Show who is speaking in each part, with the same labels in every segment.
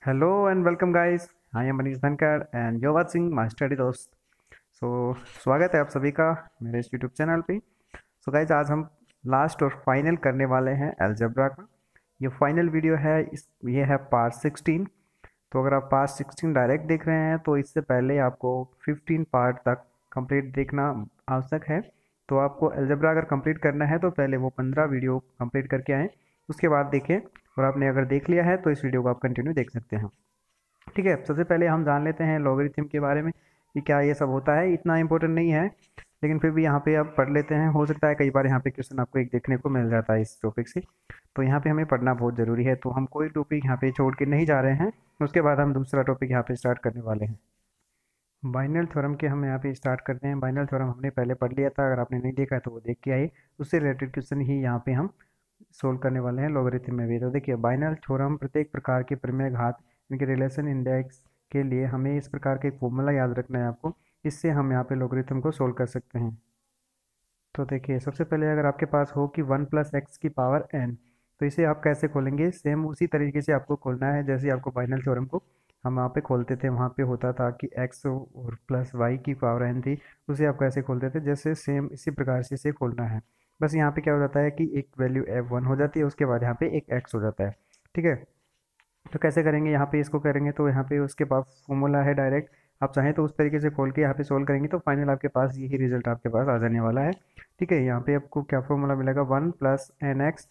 Speaker 1: Hello and welcome guys. I am Manish Dhankhar and you watching my study Dost. So स्वागत है आप सभी का मेरे इस यूट्यूब चैनल पे। सो गाइस, आज हम लास्ट और फाइनल करने वाले हैं अलजेब्रा का। ये फाइनल वीडियो है। ये है पार्ट 16। तो अगर आप पार्ट 16 डायरेक्ट देख रहे हैं तो इससे पहले आपको 15 पार्ट तक कंप्लीट देखना आवश्यक है। तो आपको अलजेब्रा अगर कंप्लीट करना है तो पहले वो 15 वीडियो कंप्लीट करके आएँ, उसके बाद देखें। और आपने अगर देख लिया है तो इस वीडियो को आप कंटिन्यू देख सकते हैं। ठीक है, सबसे पहले हम जान लेते हैं लॉगरिथम के बारे में कि क्या ये सब होता है। इतना इंपॉर्टेंट नहीं है, लेकिन फिर भी यहाँ पे आप पढ़ लेते हैं। हो सकता है कई बार यहाँ पे क्वेश्चन आपको एक देखने को मिल जाता है इस टॉपिक से, तो यहाँ पे हमें पढ़ना बहुत ज़रूरी है। तो हम कोई टॉपिक यहाँ पे छोड़ के नहीं जा रहे हैं। उसके बाद हम दूसरा टॉपिक यहाँ पे स्टार्ट करने वाले हैं। बाइनल थ्योरम के हम यहाँ पे स्टार्ट करते हैं। बाइनल थ्योरम हमने पहले पढ़ लिया था, अगर आपने नहीं देखा है तो वो देख के आइए। उससे रिलेटेड क्वेश्चन ही यहाँ पे हम सोल्व करने वाले हैं लॉगरिथम में भी। तो देखिए, बाइनल थ्योरम प्रत्येक प्रकार के परिमेय घात इनके रिलेशन इंडेक्स के लिए हमें इस प्रकार के फॉर्मूला याद रखना है आपको। इससे हम यहाँ पे लॉगरिथम को सोल्व कर सकते हैं। तो देखिए, सबसे पहले अगर आपके पास हो कि 1 + x⁴n, तो इसे आप कैसे खोलेंगे। सेम उसी तरीके से आपको खोलना है जैसे आपको बाइनल थ्योरम को हम वहाँ पे खोलते थे। वहाँ पे होता था कि x और +y⁴n थी, उसे आप कैसे खोलते थे, जैसे सेम इसी प्रकार से इसे खोलना है। बस यहाँ पे क्या हो जाता है कि एक वैल्यू f1 हो जाती है, उसके बाद यहाँ पे एक x हो जाता है। ठीक है, तो कैसे करेंगे, यहाँ पे इसको करेंगे तो यहाँ पे उसके पास फॉर्मूला है डायरेक्ट। आप चाहें तो उस तरीके से खोल के यहाँ पे सोल्व करेंगे तो फाइनल आपके पास यही रिजल्ट आपके पास आ जाने वाला है। ठीक है, यहाँ पे आपको क्या फॉर्मूला मिलेगा, 1 + nx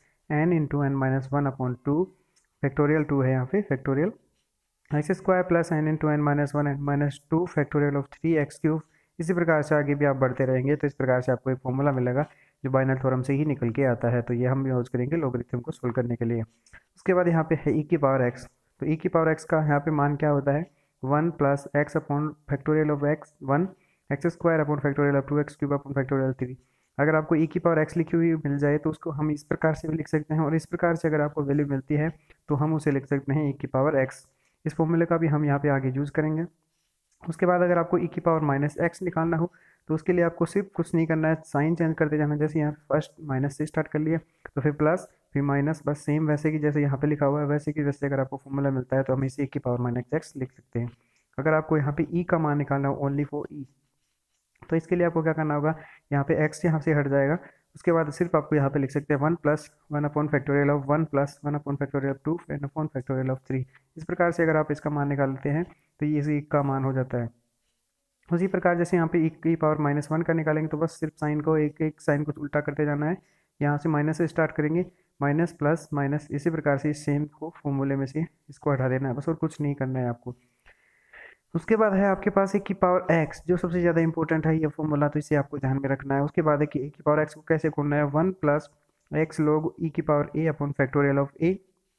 Speaker 1: n × n-1/2 फैक्टोरियल 2 है यहाँ पे factorial x² + n × n-1 n-2 factorial of 3x³। इसी प्रकार से आगे भी आप बढ़ते रहेंगे तो इस प्रकार से आपको एक फॉर्मूला मिलेगा जो बाइनल थ्योरम से ही निकल के आता है। तो ये हम यूज़ करेंगे लॉगरिथम को सोल्व करने के लिए। उसके बाद यहाँ पे है e⁻x। तो e⁻x का यहाँ पे मान क्या होता है, 1 + x/फैक्टोरियल ऑफ x1 x² / 2x³ / 3। अगर आपको e⁻x लिखी हुई मिल जाए तो उसको हम इस प्रकार से भी लिख सकते हैं, और इस प्रकार से अगर आपको वैल्यू मिलती है तो हम उसे लिख सकते हैं e⁻x। इस फॉर्मूले का भी हम यहाँ पे आगे यूज़ करेंगे। उसके बाद अगर आपको e⁻−x निकालना हो तो उसके लिए आपको सिर्फ कुछ नहीं करना है, साइन चेंज करते जाना। जैसे यहाँ फर्स्ट माइनस से स्टार्ट कर लिया तो फिर प्लस फिर माइनस, बस सेम वैसे कि जैसे यहाँ पे लिखा हुआ है वैसे कि वैसे अगर आपको फॉर्मूला मिलता है तो हम इसे e⁻−x लिख सकते हैं। अगर आपको यहाँ पे ई का मान निकालना हो, ओनली फॉर ई, तो इसके लिए आपको क्या करना होगा, यहाँ पे x यहाँ से हट जाएगा। उसके बाद सिर्फ आपको यहाँ पे लिख सकते हैं 1 + 1/फैक्टोरियल ऑफ 1 + 1/फैक्टोरियल ऑफ 2 n/फैक्टोरियल ऑफ 3। इस प्रकार से अगर आप इसका मान निकालते हैं तो ये इसी का मान हो जाता है। उसी प्रकार जैसे यहाँ पे e⁻−1 का निकालेंगे तो बस सिर्फ साइन को एक एक साइन को उल्टा करते जाना है। यहाँ से माइनस से स्टार्ट करेंगे, माइनस प्लस माइनस, इसी प्रकार से इस सेम को फॉर्मूले में से इसको हटा देना है बस, और कुछ नहीं करना है आपको। उसके बाद है आपके पास e⁻x, जो सबसे ज़्यादा इंपॉर्टेंट है ये फॉर्मूला, तो इसे आपको ध्यान में रखना है। उसके बाद है कि e⁻x को कैसे खोलना है, 1 + x log e⁻a/फैक्टोरियल of a,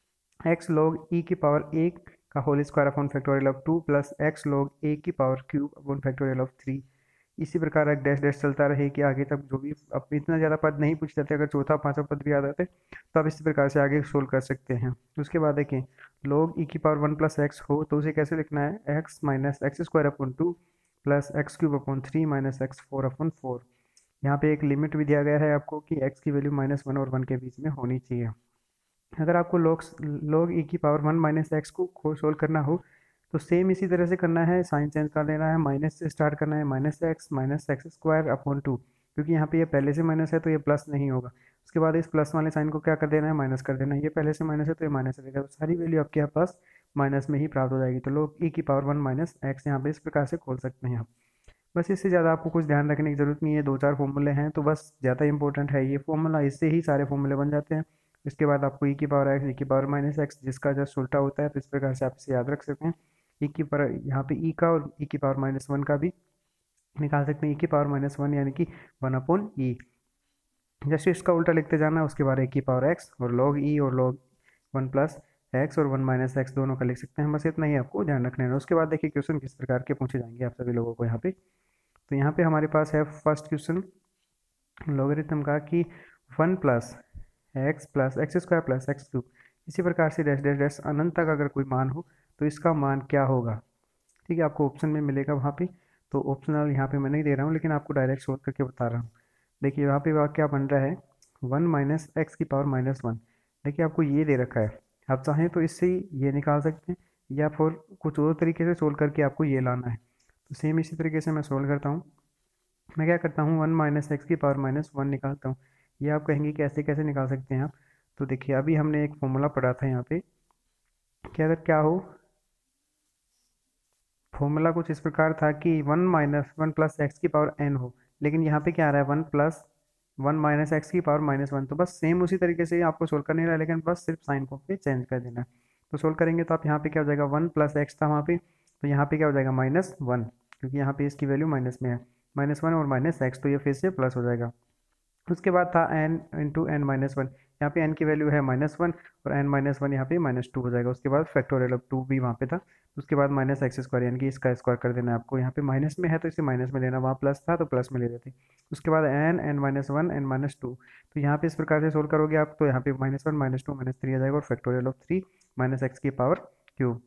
Speaker 1: x log e⁻a का whole square upon factorial of 2 + x log a³ upon factorial of 3। इसी प्रकार एक डैश डैश चलता रहे कि आगे तक जो भी, अब इतना ज़्यादा पद नहीं पूछ जाते, अगर चौथा पांचवा पद भी आ जाते तो आप इसी प्रकार से आगे सोल्व कर सकते हैं। उसके बाद देखिए, log e⁻1 + x हो तो उसे कैसे लिखना है, x - x² upon 2 + x³ upon 3 - x4 upon 4। यहाँ पे एक लिमिट भी दिया गया है आपको कि x की वैल्यू -1 और 1 के बीच में होनी चाहिए। अगर आपको log e⁻1 - x को सोल्व करना हो तो सेम इसी तरह से करना है, साइन चेंज कर देना है, माइनस से स्टार्ट करना है, -x - x² अपॉन 2, क्योंकि यहाँ पे ये पहले से माइनस है तो ये प्लस नहीं होगा। उसके बाद इस प्लस वाले साइन को क्या कर देना है, माइनस कर देना है। ये पहले से माइनस है तो ये माइनस रहेगा, तो सारी वैल्यू आपके यहाँ पास माइनस में ही प्राप्त हो जाएगी। तो log e⁻1 - x यहाँ पे इस प्रकार से खोल सकते हैं आप। बस इससे ज़्यादा आपको कुछ ध्यान रखने की ज़रूरत नहीं है, 2-4 फॉर्मूले हैं तो बस ज़्यादा इंपॉर्टेंट है ये फॉर्मूला, इससे ही सारे फॉर्मूले बन जाते हैं। इसके बाद आपको e⁻x e⁻−x जिसका जस्ट उल्टा होता है, तो इस प्रकार से आप इसे याद रख सकते हैं। यहाँ पे ई का और e⁻−1 का भी निकाल सकते हैं, e⁻−1 यानी कि 1/e। जैसे इसका उल्टा लिखते जाना है, उसके बाद e⁻x और log e और log 1 + x और 1 - x दोनों का लिख सकते हैं। बस इतना ही आपको ध्यान रखना है। उसके बाद देखिए क्वेश्चन किस प्रकार के पूछे जाएंगे आप सभी लोगों को यहाँ पे। तो यहाँ पे हमारे पास है फर्स्ट क्वेश्चन लॉगरिथम का कि 1 + x + x² + x³, इसी प्रकार से डैश डैश डैश अनंत तक अगर कोई मान हो तो इसका मान क्या होगा। ठीक है, आपको ऑप्शन में मिलेगा वहाँ पे, तो ऑप्शनल यहाँ पे मैं नहीं दे रहा हूँ, लेकिन आपको डायरेक्ट सोल्व करके बता रहा हूँ। देखिए यहाँ पे वाक्य क्या बन रहा है, 1 - x⁻−1। देखिए आपको ये दे रखा है, आप चाहें तो इससे ये निकाल सकते हैं या फिर कुछ और तरीके से सोल्व करके आपको ये लाना है। तो सेम इसी तरीके से मैं सोल्व करता हूँ। मैं क्या करता हूँ, 1 माइनस एक्स की पावर माइनस 1 निकालता हूँ। ये आप कहेंगे कि ऐसे कैसे निकाल सकते हैं आप। तो देखिए अभी हमने एक फॉर्मूला पढ़ा था यहाँ पे कि अगर क्या हो, फॉर्मूला कुछ इस प्रकार था कि 1 प्लस एक्स की पावर एन हो, लेकिन यहाँ पे क्या आ रहा है 1 माइनस एक्स की पावर माइनस 1। तो बस सेम उसी तरीके से आपको सोल्व करने रहा है, लेकिन बस सिर्फ साइन को पे चेंज कर देना है। तो सोल्व करेंगे तो आप यहाँ पे क्या हो जाएगा, 1 प्लस एक्स था वहाँ पे, तो यहाँ पे क्या हो जाएगा -1, क्योंकि यहाँ पे इसकी वैल्यू माइनस में है। -1 और माइनस एक्स, तो ये फिर से प्लस हो जाएगा। उसके बाद था n into n minus one, यहाँ पे n की वैल्यू है -1 और n माइनस वन यहाँ पे -2 हो जाएगा। उसके बाद फैक्टोरियल ऑफ 2 भी वहाँ पे था। उसके बाद माइनस एक्स स्क्वायर, यानी कि इसका स्क्वायर कर देना है आपको। यहाँ पे माइनस में है तो इसे माइनस में लेना, वहाँ प्लस था तो प्लस में ले लेते। उसके बाद n minus one n minus two, तो यहाँ पे इस प्रकार से सोल्व करोगे आप, तो यहाँ पे -1 -2 -3 आ जाएगा और फैक्टोरियल ऑफ 3 माइनस एक्स की पावर क्यूब।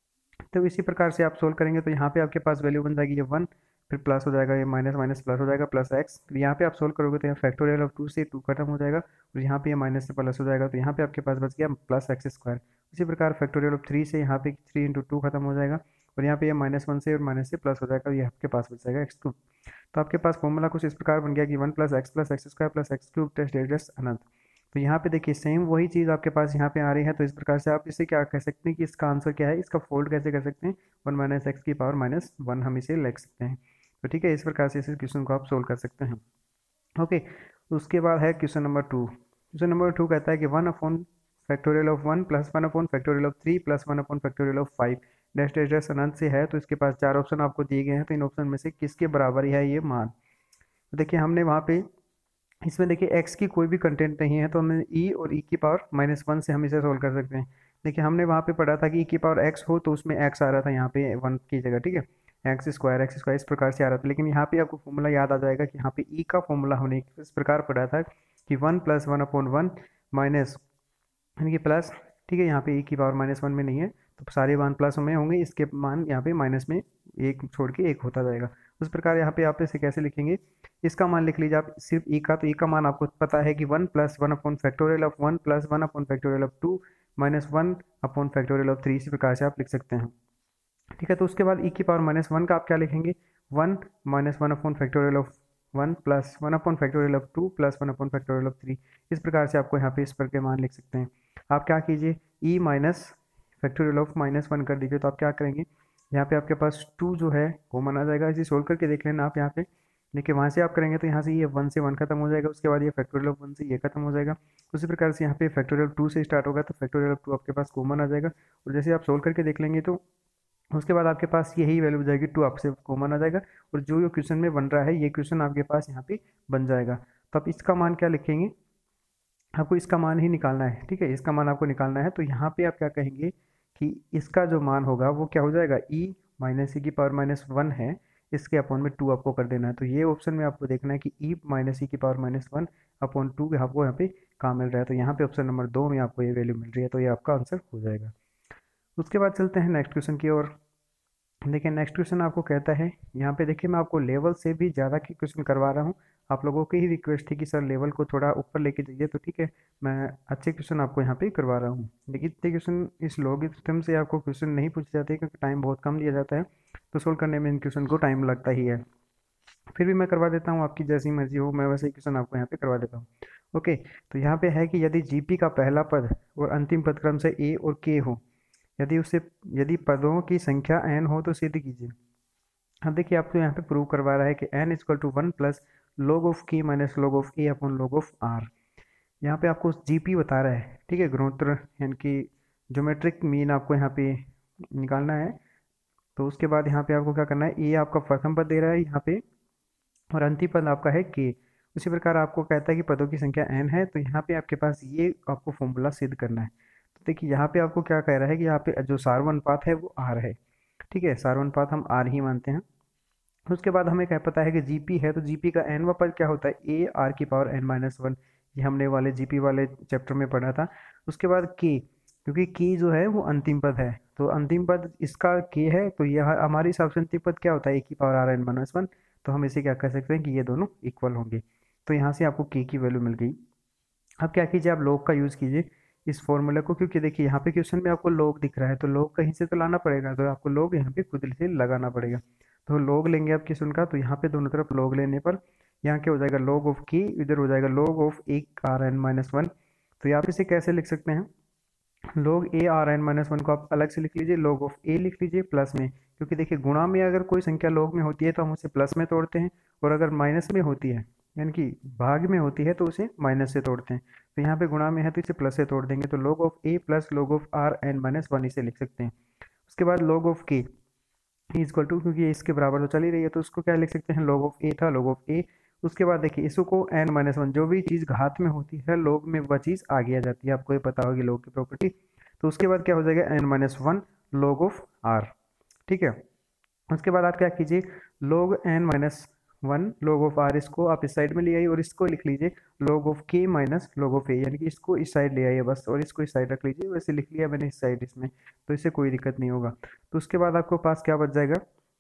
Speaker 1: तो इसी प्रकार से आप सोल्व करेंगे तो यहाँ पे आपके पास वैल्यू बन जाएगी ये 1, फिर प्लस हो जाएगा, ये माइनस माइनस प्लस हो जाएगा प्लस एक्स। फिर यहाँ पे आप सोल्व करोगे तो यहाँ फैक्टोरियल ऑफ 2 से 2 खत्म हो जाएगा और यहाँ पे ये माइनस से प्लस हो जाएगा, तो यहाँ पे आपके पास बच गया प्लस एक्स स्क्वायर। इसी प्रकार फैक्टोरियल ऑफ 3 से यहाँ पे 3 इंटू 2 खत्म हो जाएगा और यहाँ पे ये -1 से और माइनस से प्लस हो जाएगा, ये आपके पास बच जाएगा एक्स क्यूब। तो आपके पास फॉर्मूला कुछ इस प्रकार बन गया कि 1 plus x square plus x cube टेस्ट डेट अनंत। तो यहाँ पे देखिए सेम वही चीज़ आपके पास यहाँ पे आ रही है। तो इस प्रकार से आप इसे क्या कह सकते हैं कि इसका आंसर क्या है, इसका फोल्ड कैसे कर सकते हैं, 1 माइनस एक्स की पावर -1 हम इसे लिख सकते हैं। तो ठीक है, इस प्रकार से इस क्वेश्चन को आप सोल्व कर सकते हैं। ओके, उसके बाद है क्वेश्चन नंबर 2। क्वेश्चन नंबर 2 कहता है कि 1 upon factorial of 1 plus 1 upon factorial of 3 plus 1 upon factorial of 5 dash dash dash अनंत से है। तो इसके पास 4 ऑप्शन आपको दिए गए हैं, तो इन ऑप्शन में से किसके बराबर है ये मान। तो देखिए हमने वहाँ पे इसमें देखिए x की कोई भी कंटेंट नहीं है, तो हमें e और e की पावर -1 से हम इसे सोल्व कर सकते हैं। देखिए हमने वहाँ पे पढ़ा था कि e की पावर x हो तो उसमें x आ रहा था यहाँ पे 1 की जगह, ठीक है, एक्स स्क्वायर इस प्रकार से आ रहा था। लेकिन यहाँ पे आपको फॉर्मूला याद आ जाएगा कि यहाँ पे e का फॉर्मूला हमने इस प्रकार पढ़ा था कि 1 प्लस 1 अपॉन 1 माइनस, यानी कि प्लस, ठीक है, यहाँ पे e की पावर -1 में नहीं है तो सारे मान प्लस में होंगे, इसके मान यहाँ पे माइनस में एक छोड़ के एक होता जाएगा। उस प्रकार यहाँ पे आप इसे कैसे लिखेंगे, इसका मान लिख लीजिए आप सिर्फ e का। तो e का मान आपको पता है कि 1 plus 1 upon factorial of 1 plus 1 upon factorial of 2 minus 1 upon factorial of 3, इसी प्रकार से आप लिख सकते हैं। ठीक है, तो उसके बाद e की पावर -1 का आप क्या लिखेंगे, 1 minus 1 upon factorial of 1 plus 1 upon factorial of 2 plus 1 upon factorial of 3, इस प्रकार से आपको यहाँ पे इस पर के मान लिख सकते हैं। आप क्या कीजिए, e माइनस फैक्टोरियल ऑफ -1 कर दीजिए। तो आप क्या करेंगे, यहाँ पे आपके पास 2 जो है कॉमन आ जाएगा, इसे सोल्व करके देख लेना आप। यहाँ पे देखिए वहाँ से आप करेंगे तो यहाँ से ये 1 से 1 खत्म हो जाएगा, उसके बाद ये फैक्टोरियल ऑफ 1 से ये खत्म हो जाएगा। उसी प्रकार से यहाँ पे फैक्टोरियल ऑफ 2 से स्टार्ट होगा तो फैक्टोरियल ऑफ 2 आपके पास कॉमन आ जाएगा और जैसे आप सोल्व करके देख लेंगे तो उसके बाद आपके पास यही वैल्यू हो जाएगी 2 आपसे कॉमन आ जाएगा और जो क्वेश्चन में बन रहा है ये क्वेश्चन आपके पास यहाँ पे बन जाएगा। तो आप इसका मान क्या लिखेंगे, आपको इसका मान ही निकालना है, ठीक है, इसका मान आपको निकालना है। तो यहाँ पे आप क्या कहेंगे कि इसका जो मान होगा वो क्या हो जाएगा, e माइनस e की पावर -1 है, इसके अपॉन में 2 आपको कर देना है। तो ये ऑप्शन में आपको देखना है कि e माइनस e की पावर -1 अपॉन 2 आपको यहाँ पे कहाँ मिल रहा है। तो यहाँ पे ऑप्शन नंबर 2 में आपको ये वैल्यू मिल रही है, तो ये आपका आंसर हो जाएगा। उसके बाद चलते हैं नेक्स्ट क्वेश्चन की ओर। देखिए नेक्स्ट क्वेश्चन आपको कहता है, यहाँ पे देखिए मैं आपको लेवल से भी ज़्यादा की क्वेश्चन करवा रहा हूँ। आप लोगों की ही रिक्वेस्ट थी कि सर लेवल को थोड़ा ऊपर लेके जाइए, तो ठीक है मैं अच्छे क्वेश्चन आपको यहाँ पे करवा रहा हूँ। लेकिन इतने क्वेश्चन इस लॉगरिथम से आपको क्वेश्चन नहीं पूछे जाते क्योंकि टाइम बहुत कम दिया जाता है, तो सोल्व करने में इन क्वेश्चन को टाइम लगता ही है। फिर भी मैं करवा देता हूँ, आपकी जैसी मर्जी हो, मैं वैसे ही क्वेश्चन आपको यहाँ पे करवा देता हूँ। ओके, तो यहाँ पे है कि यदि जीपी का पहला पद और अंतिम पद क्रम से ए और के हो, यदि पदों की संख्या n हो तो सिद्ध कीजिए। अब देखिए आपको यहाँ पे प्रूव करवा रहा है कि n equal to 1 plus log of k minus log of a upon log of r। यहाँ पे आपको जीपी बता रहा है, ठीक है, गुणोत्तर यानी कि ज्योमेट्रिक मीन आपको यहाँ पे निकालना है। तो उसके बाद यहाँ पे आपको क्या करना है, ए आपका प्रथम पद दे रहा है यहाँ पे और अंतिम पद आपका है के। उसी प्रकार आपको कहता है कि पदों की संख्या n है, तो यहाँ पे आपके पास ये आपको फॉर्मूला सिद्ध करना है। तो देखिए यहाँ पे आपको क्या कह रहा है कि यहाँ पे जो सार्वनुपात है वो r है, ठीक है, सार्वनुपात हम r ही मानते हैं। उसके बाद हमें क्या पता है कि जीपी है, तो जीपी का nवां पद क्या होता है, ए आर की पावर n-1, ये हमने वाले जीपी वाले चैप्टर में पढ़ा था। उसके बाद के, क्योंकि के जो है वो अंतिम पद है, तो अंतिम पद इसका के है, तो यह हमारे हिसाब से अंतिम पद क्या होता है, ए की पावर r n-1, तो हम इसे क्या कह सकते हैं कि ये दोनों इक्वल होंगे। तो यहाँ से आपको के की वैल्यू मिल गई। अब क्या कीजिए, आप लॉग का यूज़ कीजिए। इस फॉर्मूला को, क्योंकि देखिए यहाँ पे क्वेश्चन में आपको log दिख रहा है तो log कहीं से तो लाना पड़ेगा, तो आपको log यहाँ पे खुद से लगाना पड़ेगा। तो log लेंगे आप क्वेश्चन का, तो यहाँ पे दोनों तरफ log लेने पर यहाँ क्या हो जाएगा, log ऑफ k, इधर हो जाएगा log ऑफ एक Rn-1। तो यहाँ पे इसे कैसे लिख सकते हैं, log a Rn-1 को आप अलग से लिख लीजिए, log ऑफ a लिख लीजिए प्लस में, क्योंकि देखिए गुणा में अगर कोई संख्या log में होती है तो हम उसे प्लस में तोड़ते हैं, और अगर माइनस में होती है यानी कि भाग में होती है तो उसे माइनस से तोड़ते हैं। तो यहाँ पे गुणा में है तो इसे प्लस से तोड़ देंगे, तो log of a plus log of Rn-1 इसे लिख सकते हैं। उसके बाद log of k equal to, क्योंकि ये इसके बराबर तो चल ही रही है तो उसको क्या लिख सकते हैं, log ऑफ a था log ऑफ a। उसके बाद देखिए इसको n-1, जो भी चीज़ घात में होती है log में वह चीज़ आगे आ जाती है, आपको ये पता होगी log की प्रॉपर्टी। तो उसके बाद क्या हो जाएगा n-1 log ऑफ r, ठीक है। उसके बाद आप क्या कीजिए, log n-1 log of r, इसको आप इस साइड में ले आइए और इसको लिख लीजिए log of k minus log of a, यानी कि इसको इस साइड ले आइए बस, और इसको इस साइड रख लीजिए। वैसे लिख लिया मैंने इस साइड इसमें, तो इससे कोई दिक्कत नहीं होगा। तो उसके बाद आपको पास क्या बच जाएगा,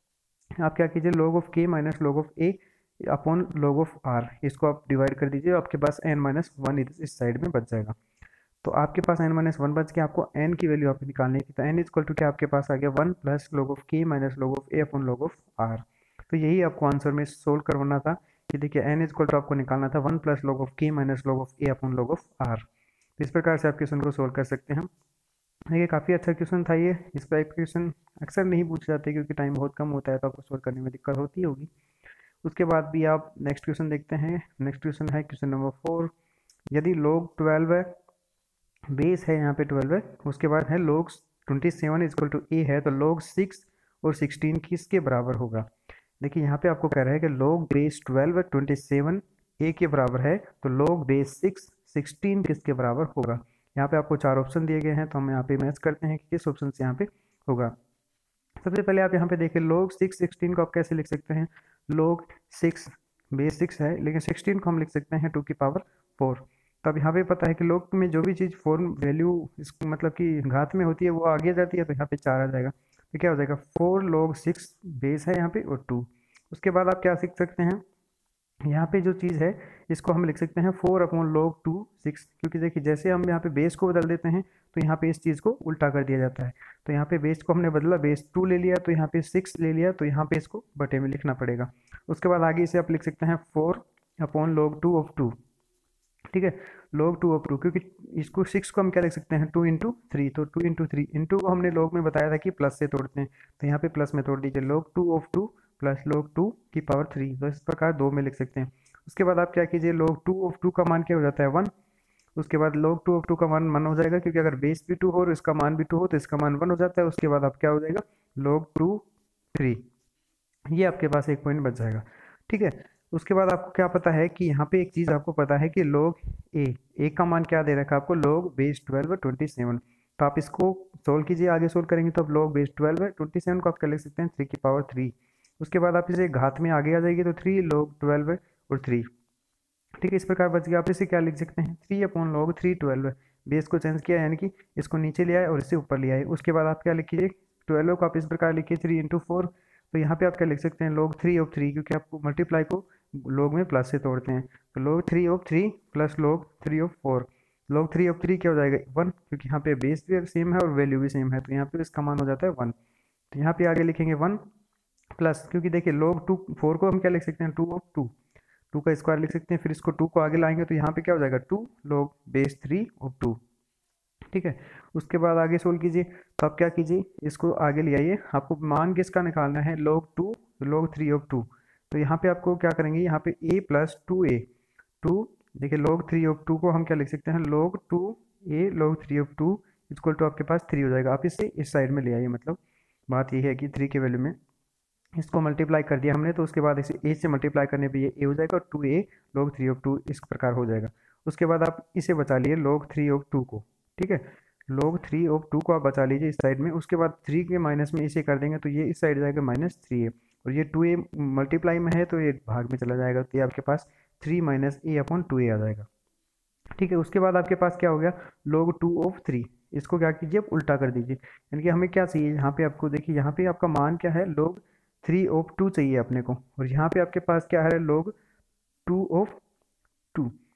Speaker 1: आप क्या कीजिए log of k minus log of a upon log of r, इसको आप डिवाइड कर दीजिए, आपके पास n-1 इस साइड में बच जाएगा। तो आपके पास n-1 बच के आपको n की वैल्यू आपको निकालनी थी, तो n इक्वल टू क्या आपके पास आ गया 1 plus log of k minus log of a upon log of r। तो यही आपको आंसर में सोल्व करवाना था कि देखिए n इक्वल टू आपको निकालना था 1 plus log of k minus log of a upon log of r। तो इस प्रकार से आप क्वेश्चन को सोल्व कर सकते हैं। ये काफ़ी अच्छा क्वेश्चन था ये, इस पर क्वेश्चन अक्सर नहीं पूछे जाते क्योंकि टाइम बहुत कम होता है, तो आपको सोल्व करने में दिक्कत होती होगी। उसके बाद भी आप नेक्स्ट क्वेश्चन देखते हैं। नेक्स्ट क्वेश्चन है क्वेश्चन नंबर 4। यदि log 12 है, बेस है यहाँ पे 12 है, उसके बाद है log 27 इक्वल टू a है, तो log 6 और 16 किसके बराबर होगा। देखिए यहाँ पे आपको कह रहा है कि log बेस 12 है 27 a के बराबर है, तो log बेस 6 16 किसके बराबर होगा। यहाँ पे आपको 4 ऑप्शन दिए गए हैं, तो हम यहाँ पे मैच करते हैं कि किस ऑप्शन से यहाँ पे होगा। सबसे पहले आप यहाँ पे देखिए log 6 16 को आप कैसे लिख सकते हैं, log 6 बेस 6 है लेकिन 16 को हम लिख सकते हैं 2 की पावर 4। तो अब यहाँ पे पता है कि log में जो भी चीज़ फॉर्म वैल्यू मतलब कि घात में होती है वो आगे जाती है, तो यहाँ पे 4 आ जाएगा। तो क्या हो जाएगा 4 log 6 बेस है यहाँ पे और 2। उसके बाद आप क्या सीख सकते हैं, यहाँ पे जो चीज़ है इसको हम लिख सकते हैं 4 अपॉन log 2 6, क्योंकि देखिए जैसे हम यहाँ पे बेस को बदल देते हैं तो यहाँ पे इस चीज़ को उल्टा कर दिया जाता है। तो यहाँ पे बेस को हमने बदला, बेस 2 ले लिया, तो यहाँ पे 6 ले लिया, तो यहाँ पे इसको बटे में लिखना पड़ेगा। उसके बाद आगे इसे आप लिख सकते हैं 4 अपॉन log 2 ऑफ 2, ठीक है, log 2 ऑफ 2, क्योंकि इसको 6 को हम क्या लिख सकते हैं 2 इंटू 3, तो 2 इंटू 3 इंटू को हमने log में बताया था कि प्लस से तोड़ते हैं, तो यहाँ पे प्लस में तोड़ दीजिए log 2 ऑफ 2 प्लस log 2 की पावर 3, तो इस प्रकार 2 में लिख सकते हैं। उसके बाद आप क्या कीजिए log 2 ऑफ 2 का मान क्या हो जाता है 1। उसके बाद log 2 ऑफ 2 का मान 1 हो जाएगा, क्योंकि अगर बेस भी 2 हो और इसका मान भी 2 हो तो इसका मान 1 हो जाता है। उसके बाद आप क्या हो जाएगा log 2 3, ये आपके पास एक पॉइंट बच जाएगा, ठीक है। उसके बाद आपको क्या पता है कि यहाँ पे एक चीज़ आपको पता है कि log a का मान क्या दे रखा है आपको, log बेस 12 27। तो आप इसको सोल्व कीजिए, आगे सोल्व करेंगे तो अब log बेस 12 27 को आप क्या लिख सकते हैं 3 की पावर 3। उसके बाद आप इसे घात में आगे आ जाएगी तो 3 log 12 और 3, ठीक है, इस प्रकार बच गया। आप इसे क्या लिख सकते हैं 3 अपॉन log 3 12, बेस को चेंज किया यानी कि इसको नीचे ले आए और इसे ऊपर ले आए। उसके बाद आप क्या लिखिए 12 को आप इस प्रकार लिखिए 3 इंटू 4, तो यहाँ पे आप क्या लिख सकते हैं log 3 ऑफ 3, क्योंकि आपको मल्टीप्लाई को log में प्लस से तोड़ते हैं, तो log 3 ऑफ 3 प्लस log 3 ऑफ 4। log 3 ऑफ 3 क्या हो जाएगा 1, क्योंकि यहाँ पे बेस भी सेम है और वैल्यू भी सेम है, तो यहाँ पे इसका मान हो जाता है 1। तो यहाँ पे आगे लिखेंगे 1 प्लस, क्योंकि देखिए log 2 4 को हम क्या लिख सकते हैं 2 ऑफ 2 का स्क्वायर लिख सकते हैं, फिर इसको 2 को आगे लाएंगे तो यहाँ पे क्या हो जाएगा 2 log बेस 3 ऑफ 2, ठीक है। उसके बाद आगे सोल्व कीजिए, तो आप क्या कीजिए इसको आगे ले आइए, आपको मान किसका निकालना है log 2 log 3 ऑफ 2। तो यहाँ पे आपको क्या करेंगे, यहाँ पे a प्लस 2a 2, देखिए log 3 ऑफ 2 को हम क्या लिख सकते हैं log 2a log 3 of 2 equal to आपके पास 3 हो जाएगा। आप इसे इस साइड में ले आइए, मतलब बात यह है कि 3 के वैल्यू में इसको मल्टीप्लाई कर दिया हमने, तो उसके बाद इसे a से मल्टीप्लाई करने पे ये a हो जाएगा और 2a log 3 ऑफ 2 इस प्रकार हो जाएगा। उसके बाद आप इसे बचा लिए log 3 ऑफ 2 को, ठीक है, log 3 ऑफ 2 को आप बचा लीजिए इस साइड में। उसके बाद 3 के माइनस में इसे कर देंगे तो ये इस साइड जाएगा माइनस 3a, और ये 2a मल्टीप्लाई में है तो ये भाग में चला जाएगा, तो ये आपके पास 3 माइनस a अपॉन 2a आ जाएगा, ठीक है। उसके बाद आपके पास क्या हो गया log 2 ऑफ 3, इसको क्या कीजिए आप उल्टा कर दीजिए, यानी कि हमें क्या चाहिए यहाँ पे आपको देखिए यहाँ पे आपका मान क्या है log 3 ऑफ 2 चाहिए अपने को, और यहाँ पे आपके पास क्या है log 2 ऑफ 2,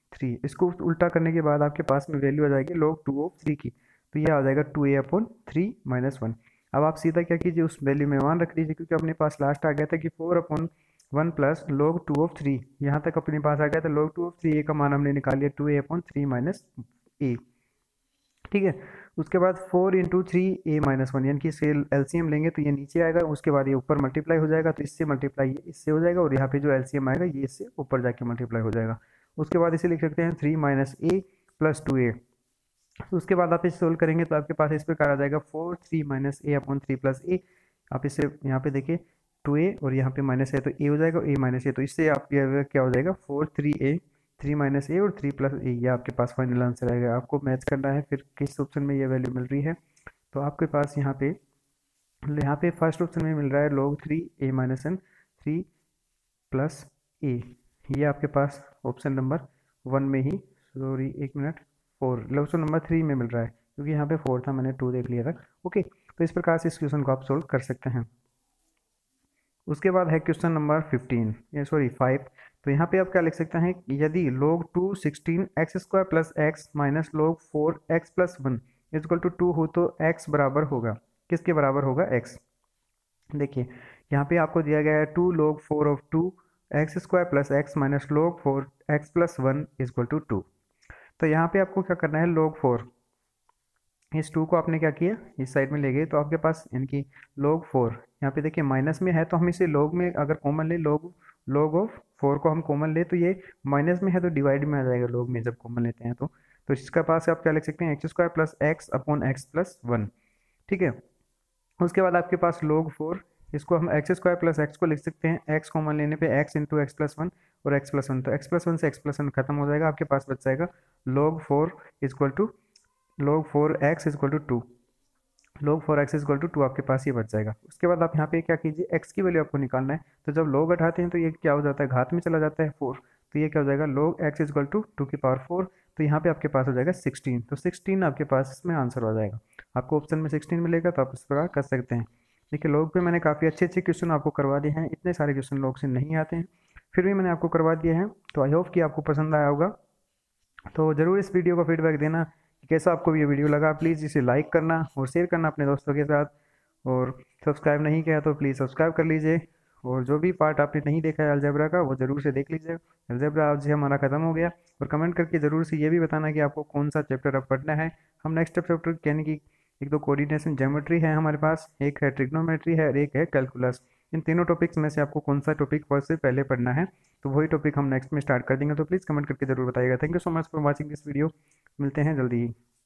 Speaker 1: 3। इसको उल्टा करने के बाद आपके पास में वैल्यू आ जाएगी log 2 ऑफ 3 की, तो ये आ जाएगा 2a/3 - 1। अब आप सीधा क्या कीजिए, उस वैल्यू में 1 रख दीजिए, क्योंकि अपने पास लास्ट आ गया था कि 4/1 प्लस log 2 ऑफ 3, यहाँ तक अपने पास आ गया था log 2 ऑफ 3 a का मान हमने निकाल लिया 2a/3 - a। ठीक है, उसके बाद 4 इंटू 3a - 1, यानी कि इससे एलसीएम लेंगे तो ये नीचे आएगा, उसके बाद ये ऊपर मल्टीप्लाई हो जाएगा, तो इससे मल्टीप्लाई ये इससे हो जाएगा, और यहाँ पे जो एलसीएम आएगा ये इससे ऊपर जाके मल्टीप्लाई हो जाएगा। उसके बाद इसे लिख सकते हैं 3 - a प्लस 2a। तो उसके बाद आप इसे सोल्व करेंगे तो आपके पास इस प्रकार आ जाएगा 4 3 - a/3 प्लस a। आप इसे यहाँ पे देखिए 2a और यहाँ पे माइनस है तो a हो जाएगा, a - a, तो इससे आप क्या हो जाएगा 4 3a 3 - a और 3 + a, ये आपके पास फाइनल आंसर आएगा। आपको मैच करना है फिर किस ऑप्शन में ये वैल्यू मिल रही है। तो आपके पास यहाँ पे फर्स्ट ऑप्शन में मिल रहा है log 3a - 1 3 + a, ये आपके पास ऑप्शन नंबर 1 में ही, सॉरी एक मिनट, 4 ऑप्शन नंबर 3 में मिल रहा है, क्योंकि यहाँ पे 4 था, मैंने 2 देख लिया था। ओके, तो इस प्रकार से इस क्वेश्चन को आप सोल्व कर सकते हैं। उसके बाद है क्वेश्चन नंबर 5। तो यहाँ पे आप क्या लिख सकते हैं, यदि log 2 16 x² + x minus log 4 x + 1 = 2 हो तो x बराबर होगा, किसके बराबर होगा, x। देखिए यहाँ पे आपको दिया गया है 2 log 4 of 2 x² + x minus log 4 x + 1 = 2। तो यहाँ पे आपको क्या करना है, log 4, इस 2 को आपने क्या किया, इस साइड में ले गए, तो आपके पास यानी कि log 4, यहाँ पे देखिए माइनस में है तो हम इसे log में अगर कॉमन ले, log ऑफ 4 को हम कॉमन ले तो ये माइनस में है तो डिवाइड में आ जाएगा log में, जब कॉमन लेते हैं तो इसका पास आप क्या लिख सकते हैं, x² + x/x + 1। ठीक है, उसके बाद आपके पास log 4, इसको हम x² + x को लिख सकते हैं, x कॉमन लेने पे x × x + 1 और x + 1, तो x + 1 से x + 1 खत्म हो जाएगा, आपके पास बच जाएगा log 4x = 2, log 4x = 2 आपके पास ये बच जाएगा। उसके बाद आप यहाँ पे क्या कीजिए, x की वैल्यू आपको निकालना है, तो जब log हटाते हैं तो ये क्या हो जाता है, घात में चला जाता है 4, तो ये क्या हो जाएगा log x = 2⁴, तो यहाँ पे आपके पास हो जाएगा 16, तो 16 आपके पास इसमें आंसर हो जाएगा। आपको ऑप्शन में 16 मिलेगा तो आप इस प्रकार कर सकते हैं। देखिए log पे मैंने काफ़ी अच्छे क्वेश्चन आपको करवा दिए हैं, इतने सारे क्वेश्चन log से नहीं आते हैं, फिर भी मैंने आपको करवा दिए हैं, तो आई होप कि आपको पसंद आया होगा। तो ज़रूर इस वीडियो का फीडबैक देना कि कैसा आपको ये वीडियो लगा। प्लीज़ इसे लाइक करना और शेयर करना अपने दोस्तों के साथ, और सब्सक्राइब नहीं किया तो प्लीज़ सब्सक्राइब कर लीजिए, और जो भी पार्ट आपने नहीं देखा है अलजेब्रा का वो ज़रूर से देख लीजिए। अलजेब्रा आज हमारा ख़त्म हो गया, और कमेंट करके ज़रूर से ये भी बताना कि आपको कौन सा चैप्टर अब पढ़ना है। हम नेक्स्ट चैप्टर यानी कि एक तो कोऑर्डिनेशन ज्योमेट्री है हमारे पास, एक है ट्रिग्नोमेट्री है और एक है कैलकुलस। इन तीनों टॉपिक्स में से आपको कौन सा टॉपिक फर्स्ट से पहले पढ़ना है, तो वही टॉपिक हम नेक्स्ट में स्टार्ट कर देंगे। तो प्लीज़ कमेंट करके ज़रूर बताइएगा। Thank you so much for watching this video, मिलते हैं जल्दी ही।